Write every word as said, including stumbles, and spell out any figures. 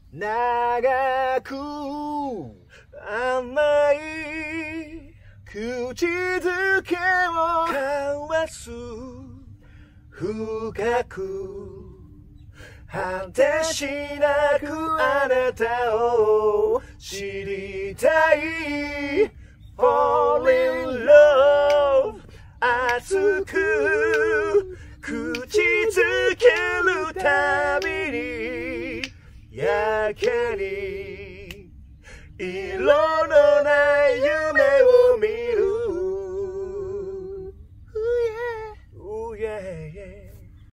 長く甘い口づけを交わす深く果てしなくあなたを知りたい Fall in love 熱く口づけるたびにやけに色のない夢